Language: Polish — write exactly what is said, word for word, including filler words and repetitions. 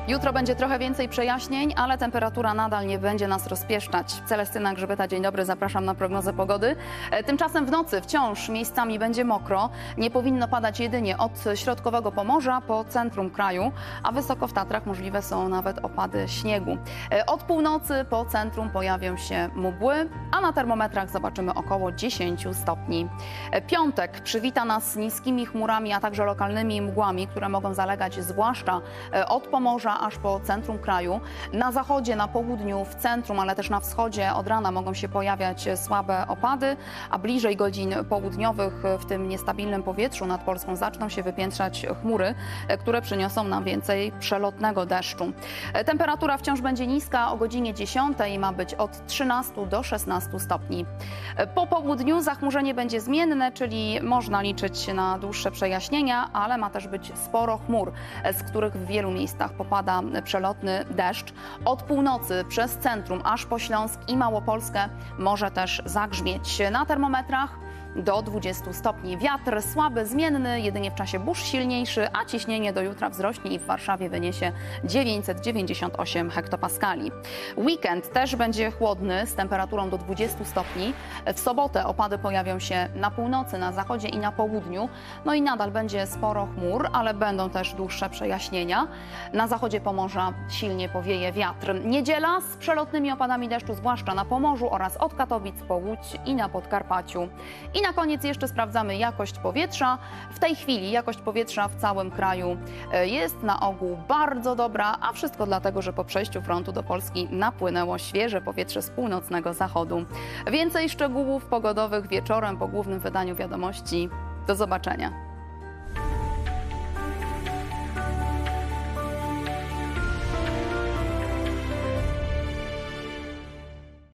Jutro będzie trochę więcej przejaśnień, ale temperatura nadal nie będzie nas rozpieszczać. Celestyna Grzybeta, dzień dobry, zapraszam na prognozę pogody. Tymczasem w nocy wciąż miejscami będzie mokro. Nie powinno padać jedynie od środkowego Pomorza po centrum kraju, a wysoko w Tatrach możliwe są nawet opady śniegu. Od północy po centrum pojawią się mgły, a na termometrach zobaczymy około dziesięć stopni. Piątek przywita nas niskimi chmurami, a także lokalnymi mgłami, które mogą zalegać zwłaszcza od Pomorza aż po centrum kraju. Na zachodzie, na południu, w centrum, ale też na wschodzie od rana mogą się pojawiać słabe opady, a bliżej godzin południowych w tym niestabilnym powietrzu nad Polską zaczną się wypiętrzać chmury, które przyniosą nam więcej przelotnego deszczu. Temperatura wciąż będzie niska, o godzinie dziesiątej ma być od trzynastu do szesnastu stopni. Po południu zachmurzenie będzie zmienne, czyli można liczyć na dłuższe przejaśnienia, ale ma też być sporo chmur, z których w wielu miejscach popada przelotny deszcz. Od północy przez centrum aż po Śląsk i Małopolskę może też zagrzmieć. Na termometrach do dwudziestu stopni. Wiatr słaby, zmienny, jedynie w czasie burz silniejszy, a ciśnienie do jutra wzrośnie i w Warszawie wyniesie dziewięćset dziewięćdziesiąt osiem hektopaskali. Weekend też będzie chłodny z temperaturą do dwudziestu stopni. W sobotę opady pojawią się na północy, na zachodzie i na południu. No i nadal będzie sporo chmur, ale będą też dłuższe przejaśnienia. Na zachodzie Pomorza silnie powieje wiatr. Niedziela z przelotnymi opadami deszczu, zwłaszcza na Pomorzu oraz od Katowic po Łódź i na Podkarpaciu. I na koniec jeszcze sprawdzamy jakość powietrza. W tej chwili jakość powietrza w całym kraju jest na ogół bardzo dobra, a wszystko dlatego, że po przejściu frontu do Polski napłynęło świeże powietrze z północnego zachodu. Więcej szczegółów pogodowych wieczorem po głównym wydaniu wiadomości. Do zobaczenia.